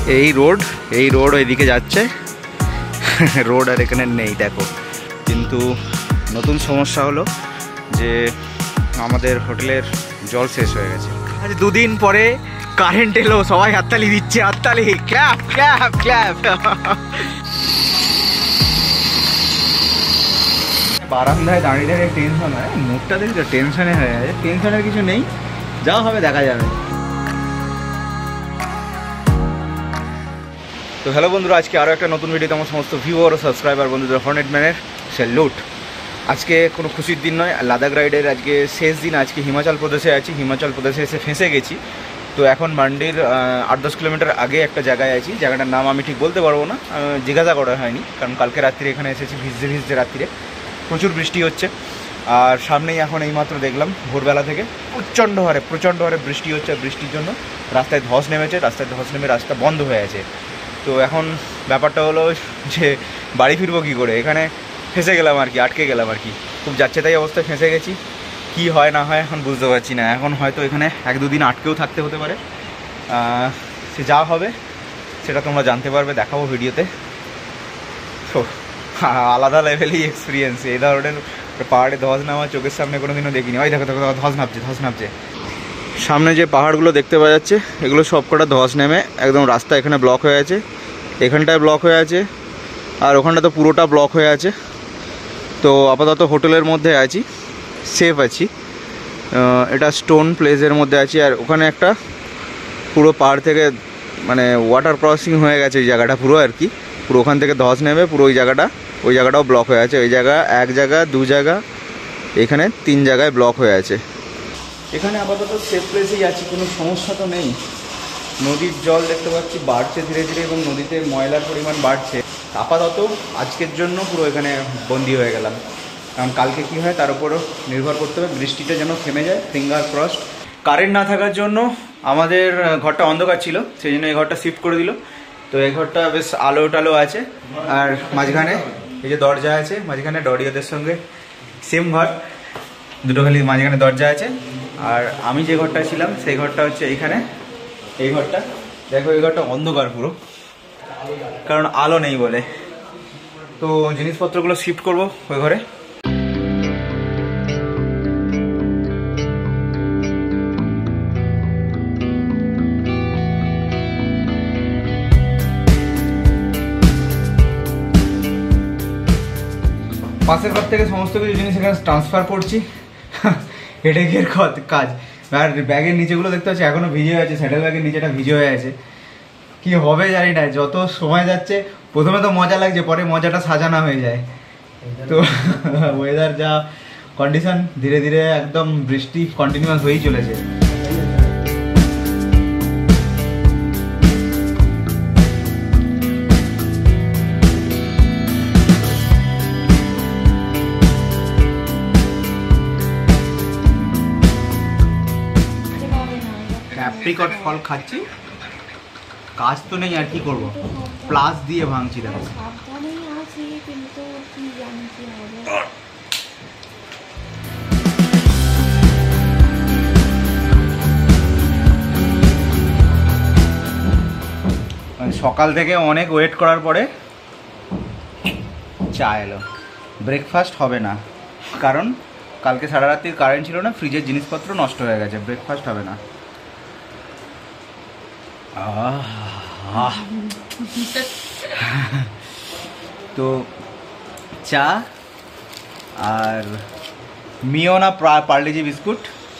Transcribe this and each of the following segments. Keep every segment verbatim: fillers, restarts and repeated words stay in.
এই রোড এই রোড ওইদিকে যাচ্ছে, রোড আর এখানে নেই দেখো। কিন্তু নতুন সমস্যা হলো যে আমাদের হোটেলের জল শেষ হয়ে গেছে। আজ দুদিন পরে কারেন্ট এলো, সবাই হাততালি দিচ্ছে, হাততালি, ক্ল্যাপ ক্ল্যাপ ক্ল্যাপ। বারান্দায় দাঁড়িয়ে দাঁড়িয়ে টেনশন হয়, মুখটা দেখি তো টেনশনে হয়ে যায়। টেনশনের কিছু নেই, যা হবে দেখা যাবে। তো হ্যালো বন্ধুরা, আজকে আরও একটা নতুন ভিডিওতে আমার সমস্ত ভিউয়ার ও সাবস্ক্রাইবার বন্ধুদের হর্নেট ম্যানের স্যালুট। আজকে কোনো খুশির দিন নয়, লাদাখ রাইডের আজকে শেষ দিন। আজকে হিমাচল প্রদেশে আছি, হিমাচল প্রদেশে এসে ফেঁসে গেছি। তো এখন মান্ডির আট দশ কিলোমিটার আগে একটা জায়গায় আছি, জায়গাটার নাম আমি ঠিক বলতে পারবো না, জিজ্ঞাসা করা হয়নি, কারণ কালকে রাত্রে এখানে এসেছি ভিজতে ভিজতে। রাত্রিরে প্রচুর বৃষ্টি হচ্ছে, আর সামনেই এখন এইমাত্র দেখলাম ভোরবেলা থেকে প্রচণ্ড হারে প্রচণ্ড হারে বৃষ্টি হচ্ছে। বৃষ্টির জন্য রাস্তায় ধস নেমেছে, রাস্তায় ধস নেমে রাস্তা বন্ধ হয়ে আছে। তো এখন ব্যাপারটা হলো যে বাড়ি ফিরবো কী করে, এখানে ফেঁসে গেলাম আর কি, আটকে গেলাম আর কি। খুব যাচ্ছে তাই অবস্থায় ফেঁসে গেছি, কি হয় না হয় এখন বুঝতে পারছি না। এখন হয়তো এখানে এক দুদিন আটকেও থাকতে হতে পারে, সে যা হবে সেটা তোমরা জানতে পারবে, দেখাবো ভিডিওতে। তো আলাদা লেভেলই এক্সপিরিয়েন্স এই ধরনের পাহাড়ে ধস নামা চোখের সামনে কোনো দিনও দেখিনি। ওই দেখো দেখো ধস নামছে, ধস নামছে। সামনে যে পাহাড়গুলো দেখতে পাওয়া যাচ্ছে এগুলো সব কটা ধস নেমে একদম রাস্তা এখানে ব্লক হয়ে আছে, এখানটায় ব্লক হয়ে আছে, আর ওখানটা তো পুরোটা ব্লক হয়ে আছে। তো আপাতত হোটেলের মধ্যে আছি, সেফ আছি। এটা স্টোন প্লেসের মধ্যে আছি, আর ওখানে একটা পুরো পাহাড় থেকে মানে ওয়াটার ক্রসিং হয়ে গেছে ওই জায়গাটা পুরো আর কি। পুরো ওখান থেকে ধস নেমে পুরো ওই জায়গাটা ওই জায়গাটাও ব্লক হয়ে আছে। ওই জায়গা এক জায়গা দু জায়গা এখানে তিন জায়গায় ব্লক হয়ে আছে। এখানে আপাতত সেফ প্লেসেই আছি, কোনো সমস্যা তো নেই। নদীর জল দেখতে পাচ্ছি বাড়ছে ধীরে ধীরে, এবং নদীতে ময়লার পরিমাণ বাড়ছে। আপাতত আজকের জন্য পুরো এখানে বন্দি হয়ে গেলাম, কারণ কালকে কী হয় তার উপরও নির্ভর করতে হবে। বৃষ্টিটা যেন থেমে যায়, ফিঙ্গার ক্রসড। কারেন্ট না থাকার জন্য আমাদের ঘরটা অন্ধকার ছিল, সেই জন্য এই ঘরটা শিফট করে দিল। তো এই ঘরটা বেশ আলো টালো আছে, আর মাঝখানে এই যে দরজা আছে, মাঝখানে ডডিওদের সঙ্গে সেম ঘর, দুটো খালি মাঝখানে দরজা আছে। আর আমি যে ঘরটা ছিলাম সেই ঘরটা হচ্ছে এইখানে, এই ঘরটা দেখো, এই ঘরটা অন্ধকার পুরো, কারণ আলো নেই বলে। তো জিনিসপত্রগুলো শিফট করব ওই ঘরে। পাশের ঘর থেকে সমস্ত কিছু জিনিস এখানে ট্রান্সফার করছি, হেডেকের কাজ। আর ব্যাগের নিচেগুলো দেখতে পাচ্ছি এখনো ভিজে হয়ে আছে, স্যাডেল ব্যাগের নিচেটা ভিজে হয়ে আছে। কি হবে জানি না, যত সময় যাচ্ছে প্রথমে তো মজা লাগছে, পরে মজাটা সাজানো হয়ে যায়। তো ওয়েদার যা কন্ডিশন, ধীরে ধীরে একদম বৃষ্টি কন্টিনিউয়াস হয়েই চলেছে। অ্যাপ্রিকট ফল খাচ্ছি, কাজ তো নেই আর কি করবো, প্লাস দিয়ে ভাঙছি। দেখো সকাল থেকে অনেক ওয়েট করার পরে চা এলো। ব্রেকফাস্ট হবে না, কারণ কালকে সারা রাত্রির কারেন্ট ছিল না, ফ্রিজের জিনিসপত্র নষ্ট হয়ে গেছে, ব্রেকফাস্ট হবে না। তো চা আর মিওনা পার্লেজি বিস্কুট।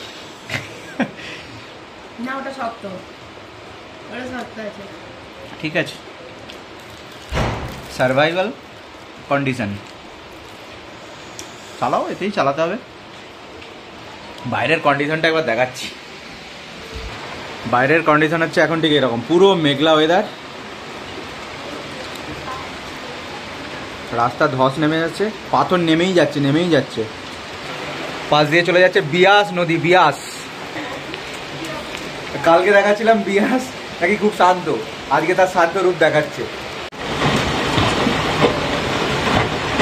না ওটা শক্ত, ওটা শক্ত আছে। ঠিক আছে, সার্ভাইভাল কন্ডিশন, চালাও, এতেই চালাতে হবে। বাইরের কন্ডিশনটা একবার দেখাচ্ছি। বাইরের কন্ডিশন হচ্ছে এখন ঠিক এরকম, পুরো মেঘলা ওয়েদার, রাস্তা ধস নেমে যাচ্ছে, পাথর নেমেই যাচ্ছে নেমেই যাচ্ছে পাশ দিয়ে চলে যাচ্ছে বিয়াস নদী। বিয়াস কালকে দেখাচ্ছিলাম বিয়াস নাকি খুব শান্ত, আজকে তার শান্ত রূপ দেখাচ্ছে।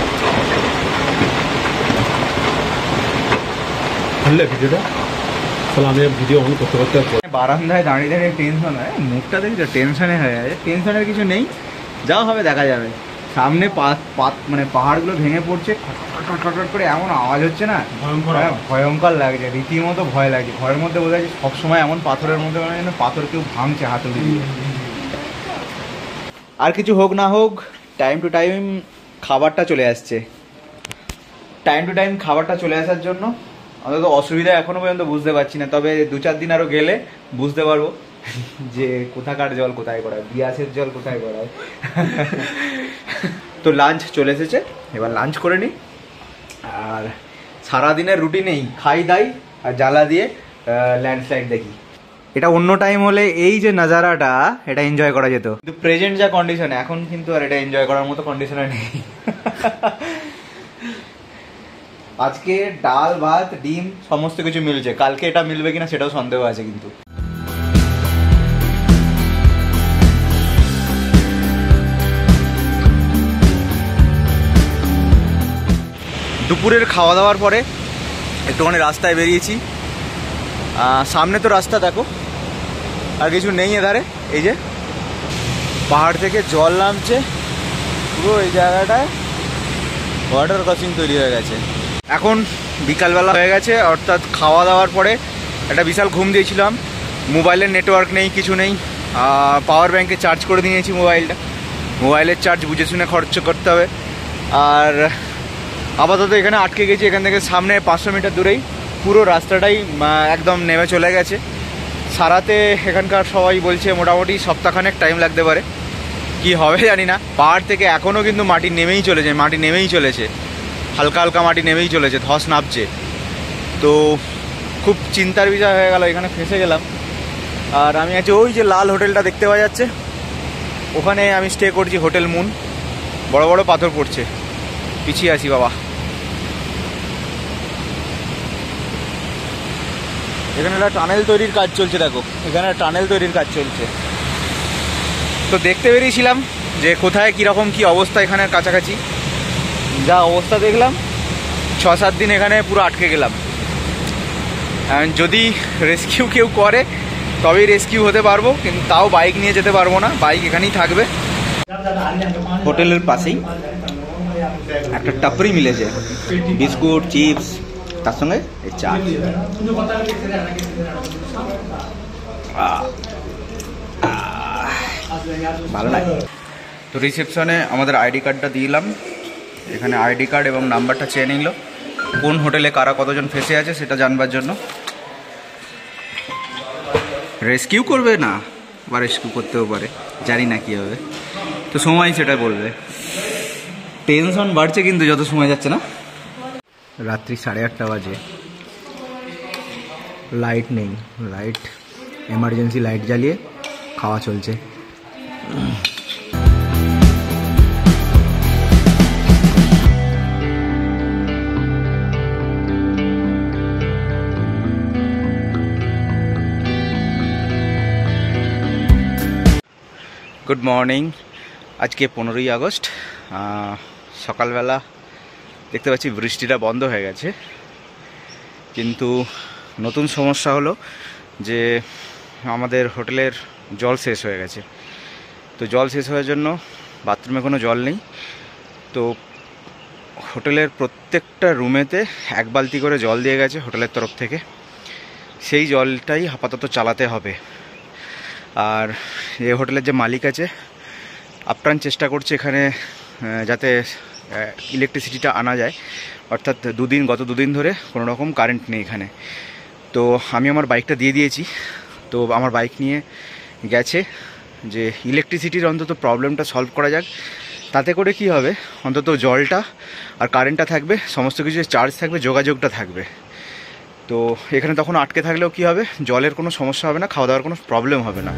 ভিডিওটা তাহলে আমি ভিডিও অন করতে করতে বারান্দায় দাঁড়িয়ে দাঁড়িয়ে টেনশন হয়, মুখটা দেখছো টেনশনে হয়ে যায়। টেনশনের কিছু নেই, যা হবে দেখা যাবে। সামনে পাত মানে পাহাড়গুলো ভেঙে পড়ছে, খটখট খটখট করে এমন আওয়াজ হচ্ছে না, ভয়ঙ্কর ভয়ঙ্কর লাগছে, রীতিমতো ভয় লাগছে। ঘরের মধ্যে বোঝা যাচ্ছে সবসময় এমন পাথরের মধ্যে মানে যেন পাথর কেউ ভাঙছে হাতুড়ি দিয়ে। আর কিছু হোক না হোক, টাইম টু টাইম খাবারটা চলে আসছে। টাইম টু টাইম খাবারটা চলে আসার জন্য অন্তত অসুবিধা এখনো পর্যন্ত বুঝতে পারছি না, তবে দু চার দিন আরও গেলে বুঝতে পারবো যে কোথাকার জল কোথায় করায়, বিয়াসের জল কোথায় করায়। তো লাঞ্চ চলে এসেছে, এবার লাঞ্চ করে নিই। আর সারাদিনের রুটিনেই খাই দাই আর জ্বালা দিয়ে ল্যান্ডস্লাইড দেখি। এটা অন্য টাইম হলে এই যে নাজারাটা এটা এনজয় করা যেত, কিন্তু প্রেজেন্ট যা কন্ডিশন এখন কিন্তু আর এটা এনজয় করার মতো কন্ডিশনে নেই। আজকে ডাল ভাত ডিম সমস্ত কিছু মিলছে, কালকে এটা মিলবে কিনা সেটাও সন্দেহ আছে। কিন্তু দুপুরের খাওয়া দাওয়ার পরে একটুখানি রাস্তায় বেরিয়েছি। সামনে তো রাস্তা দেখো, আর কিছু নেই এধারে। এই যে পাহাড় থেকে জল নামছে পুরো এই জায়গাটায়, ওয়াটার ক্রসিং তৈরি হয়ে গেছে। এখন বিকালবেলা হয়ে গেছে, অর্থাৎ খাওয়া দাওয়ার পরে একটা বিশাল ঘুম দিয়েছিলাম। মোবাইলের নেটওয়ার্ক নেই, কিছু নেই। পাওয়ার ব্যাঙ্কে চার্জ করে দিয়েছি মোবাইলটা। মোবাইলের চার্জ বুঝে শুনে খরচ করতে হবে। আর আপাতত এখানে আটকে গেছি, এখান থেকে সামনে পাঁচশো মিটার দূরেই পুরো রাস্তাটাই একদম নেমে চলে গেছে। সারাতে এখানকার সবাই বলছে মোটামুটি সপ্তাহখানেক টাইম লাগতে পারে, কি হবে জানি না। পাহাড় থেকে এখনও কিন্তু মাটি নেমেই চলেছে, মাটি নেমেই চলেছে, হালকা হালকা মাটি নেমেই চলেছে, ধস নামছে। তো খুব চিন্তার বিষয় হয়ে গেল, এখানে ফেঁসে গেলাম। আর আমি আছি ওই যে লাল হোটেলটা দেখতে পাওয়া যাচ্ছে, ওখানে আমি স্টে করছি, হোটেল মুন। বড় বড় পাথর পড়ছে, পিছিয়ে আছি বাবা। এখানে একটা টানেল তৈরির কাজ চলছে, দেখো এখানে টানেল তৈরির কাজ চলছে। তো দেখতে বেরিয়েছিলাম যে কোথায় কীরকম কী অবস্থা এখানের কাছাকাছি। যা অবস্থা দেখলাম, ছ সাত দিন এখানে পুরো আটকে গেলাম। যদি রেস্কিউ কেউ করে তবেই রেস্কিউ হতে পারবো, কিন্তু তাও বাইক নিয়ে যেতে পারবো না, বাইক এখানেই থাকবে। হোটেলের পাশেই একটা টাপরি মিলেছে, বিস্কুট চিপস তার সঙ্গে এই চা। ভালো লাগে। তো রিসেপশনে আমাদের আইডি কার্ডটা দিলাম, এখানে আইডি কার্ড এবং নাম্বারটা চেয়ে নিল, কোন হোটেলে কারা কতজন ফেসে আছে সেটা জানবার জন্য। রেস্কিউ করবে না বা রেস্কিউ করতেও পারে, জানি না কী হবে, তো সময় সেটা বলবে। টেনশন বাড়ছে কিন্তু যত সময় যাচ্ছে না। রাত্রি সাড়ে আটটা বাজে, লাইট নেই, লাইট এমার্জেন্সি লাইট জ্বালিয়ে খাওয়া চলছে। গুড মর্নিং, আজকে পনেরোই আগস্ট। সকালবেলা দেখতে পাচ্ছি বৃষ্টিটা বন্ধ হয়ে গেছে, কিন্তু নতুন সমস্যা হলো যে আমাদের হোটেলের জল শেষ হয়ে গেছে। তো জল শেষ হওয়ার জন্য বাথরুমে কোনো জল নেই। তো হোটেলের প্রত্যেকটা রুমেতে এক বালতি করে জল দিয়ে গেছে হোটেলের তরফ থেকে, সেই জলটাই আপাতত চালাতে হবে। আর এই হোটেলের যে মালিক আছে আপ্রাণ চেষ্টা করছে এখানে যাতে ইলেকট্রিসিটিটা আনা যায়, অর্থাৎ দুদিন গত দুদিন ধরে কোনো রকম কারেন্ট নেই এখানে। তো আমি আমার বাইকটা দিয়ে দিয়েছি, তো আমার বাইক নিয়ে গেছে যে ইলেকট্রিসিটির অন্তত প্রবলেমটা সলভ করা যাক। তাতে করে কি হবে, অন্তত জলটা আর কারেন্টটা থাকবে, সমস্ত কিছু চার্জ থাকবে, যোগাযোগটা থাকবে। তো এখানে তখন আটকে থাকলেও কি হবে, জলের কোনো সমস্যা হবে না, খাওয়া দাওয়ার কোনো প্রবলেম হবে না।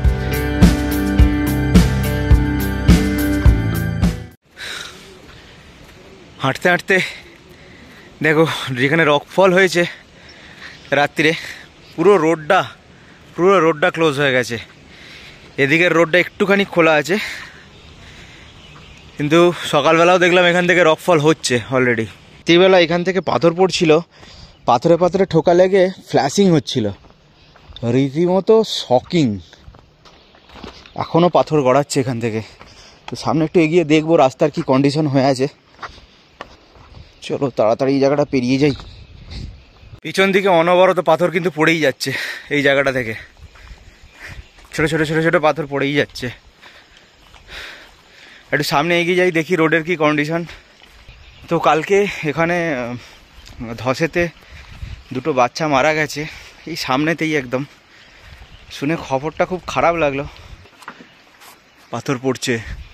হাঁটতে হাঁটতে দেখো যেখানে রকফল হয়েছে রাত্রিরে, পুরো রোডটা পুরো রোডটা ক্লোজ হয়ে গেছে। এদিকের রোডটা একটুখানি খোলা আছে, কিন্তু সকালবেলাও দেখলাম এখান থেকে রকফল হচ্ছে অলরেডি। রাত্রিবেলা এখান থেকে পাথর পড়ছিল, পাথরে পাথরে ঠোকা লেগে ফ্ল্যাশিং হচ্ছিল, রীতিমতো শকিং। এখনও পাথর গড়াচ্ছে এখান থেকে। তো সামনে একটু এগিয়ে দেখবো রাস্তার কি কন্ডিশন হয়ে আছে। চলো তাড়াতাড়ি এই জায়গাটা পেরিয়ে যাই। পিছন দিকে অনবরত পাথর কিন্তু পড়েই যাচ্ছে এই জায়গাটা থেকে, ছোট ছোট ছোট ছোট পাথর পড়েই যাচ্ছে। একটু সামনে এগিয়ে যাই, দেখি রোডের কি কন্ডিশন। তো কালকে এখানে ধসেতে দুটো বাচ্চা মারা গেছে, এই সামনেতেই একদম। শুনে খবরটা খুব খারাপ লাগলো, পাথর পড়ছে।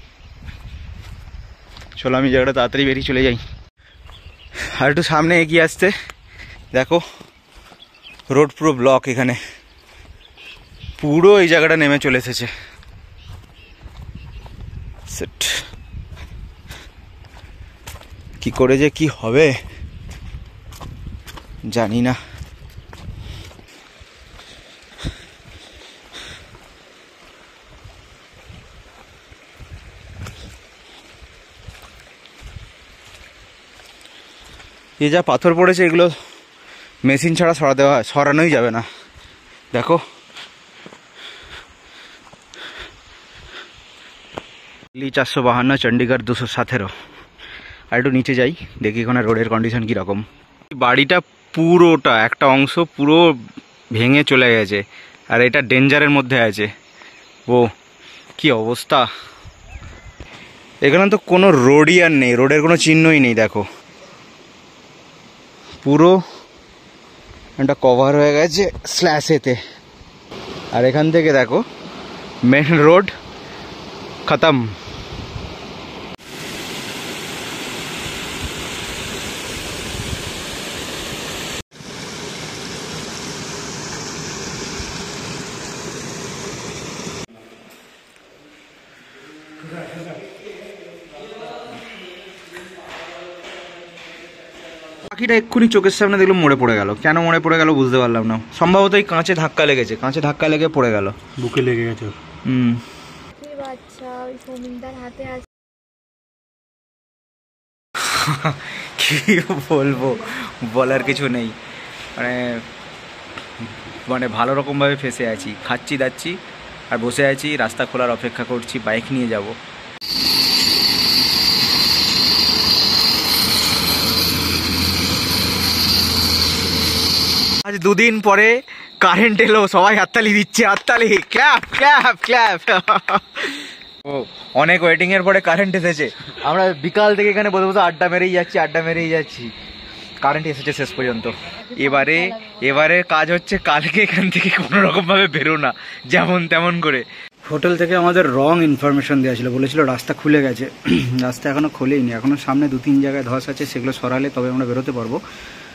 চলো আমি জায়গাটা তাড়াতাড়ি বেরিয়ে চলে যাই। আর একটু সামনে এগিয়ে আসতে দেখো রোড পুরো ব্লক, এখানে পুরো এই জায়গাটা নেমে চলে এসেছে। সেট কি করে যে কি হবে জানি না। এই যা পাথর পড়েছে এগুলো মেশিন ছাড়া সরা দেওয়া সরানোই যাবে না। দেখো দিল্লি চারশো বাহান্ন, চণ্ডীগড় দুশো সতেরো। আর একটু নিচে যাই, দেখি এখানে রোডের কন্ডিশন কীরকম। বাড়িটা পুরোটা একটা অংশ পুরো ভেঙে চলে গেছে, আর এটা ডেঞ্জারের মধ্যে আছে। ও কি অবস্থা! এখানে তো কোনো রোডই আর নেই, রোডের কোনো চিহ্নই নেই। দেখো পুরো এটা কভার হয়ে গেছে স্ল্যাশেতে। আর এখান থেকে দেখো মেন রোড খতম। পাখিটা এক্ষুনি চোখের সামনে দেখলাম মরে পড়ে গেল। কেন মরে পড়ে গেল বুঝতে পারলাম না। সম্ভবত এই কাঁচে ধাক্কা লেগেছে, কাঁচে ধাক্কা লেগে পড়ে গেল, বুকে লেগে গেছে। হুম বাচ্চা ওই সৌমিনদার হাতে আছে। কি বলবো, বলার কিছু নেই। মানে মানে ভালো রকমভাবে ফেসে আছি, খাচ্ছি দাচ্ছি আর বসে আছি, রাস্তা খোলার অপেক্ষা করছি, বাইক নিয়ে যাব। আজ দুদিন পরে কারেন্ট এলো, সবাই হাততালি দিচ্ছে, হাততালি, ক্ল্যাপ ক্ল্যাপ ক্ল্যাপ। ও অনেক ওয়েটিং এর পরে কারেন্ট এসেছে। আমরা বিকাল থেকে এখানে বসে বসে আড্ডা মেরেই যাচ্ছি, আড্ডা মেরেই যাচ্ছি। কারেন্ট এসেছে শেষ পর্যন্ত। এবারে এবারে কাজ হচ্ছে কালকে এখান থেকে কোনো রকম ভাবে বেরো না, যেমন তেমন করে। হোটেল থেকে আমাদের রং ইনফরমেশন দেওয়া ছিল, বলেছিল রাস্তা খুলে গেছে। রাস্তা এখনো খোলেইনি, এখনো সামনে দু তিন জায়গায় ধস আছে, সেগুলো সরালে তবে আমরা বেরোতে পারবো।